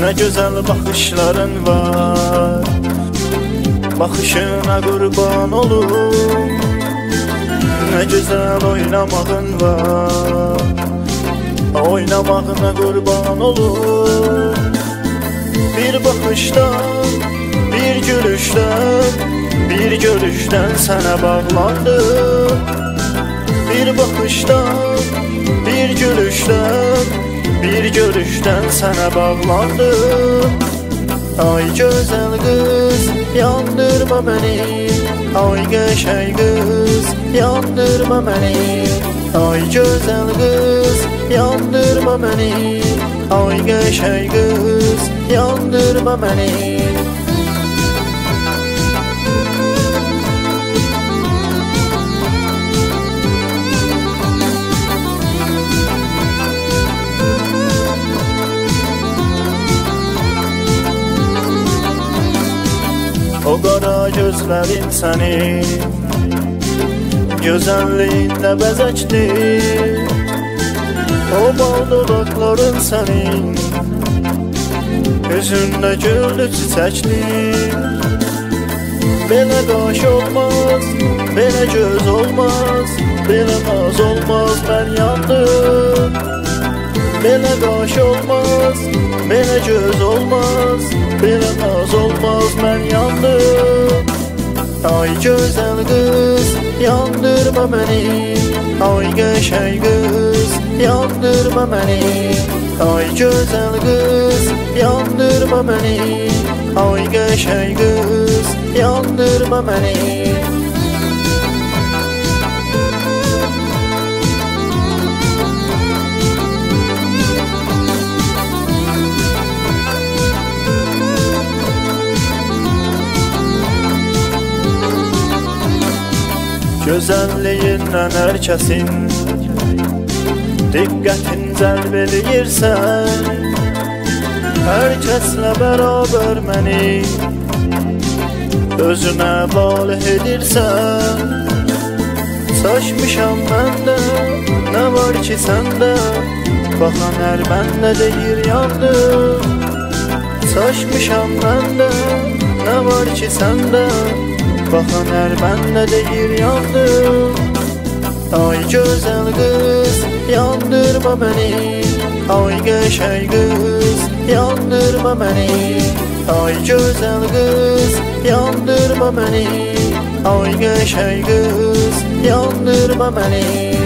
Ne güzel bakışların var, bakışına kurban olurum. Ne güzel oynamağın var, oynamağına kurban olurum. Bir bakıştan, bir gülüşten, bir görüşten sana bağlandım. Bir bakıştan, bir gülüşten, bir görüşten sana bağlandım. Ay güzel kız, yandırma beni. Ay geçey kız, yandırma beni. Ay güzel kız, yandırma beni. Ay geçey kız, yandırma beni. O qara gözlərin səni gözəlliğinlə bəzəkdi. O bal dodaqların sənin üzündə güldü çiçəkli. Belə qaş olmaz, belə göz olmaz, belə naz olmaz, mən yandım. Belə qaş olmaz, belə göz olmaz, belə naz olmaz, mən yandım. Ay güzel kız, yandırma beni. Ay geçey kız, yandırma beni. Ay güzel kız, yandırma beni. Ay geçey kız, yandırma beni. Gözəlliyindən hər kəsin diqqətin cəlb edirsən. Hər kəslə bərabər məni özünə valih edirsən. Saçmışam məndə, nə var ki səndə, baxan hər məndə deyir yandım. Saçmışam məndə, nə var ki səndə, baxan hər məndə deyir yandım. Ay güzel kız, yandırma beni. Ay geçey kız, yandırma beni. Ay güzel kız, yandırma beni. Ay geçey kız, yandırma beni.